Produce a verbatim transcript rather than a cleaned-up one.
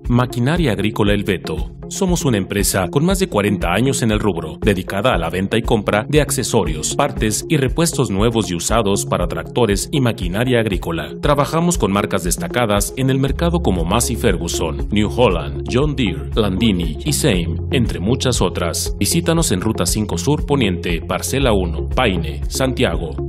Maquinaria Agrícola El Veto. Somos una empresa con más de cuarenta años en el rubro, dedicada a la venta y compra de accesorios, partes y repuestos nuevos y usados para tractores y maquinaria agrícola. Trabajamos con marcas destacadas en el mercado como Massey Ferguson, New Holland, John Deere, Landini y Same, entre muchas otras. Visítanos en Ruta cinco Sur Poniente, Parcela uno, Paine, Santiago.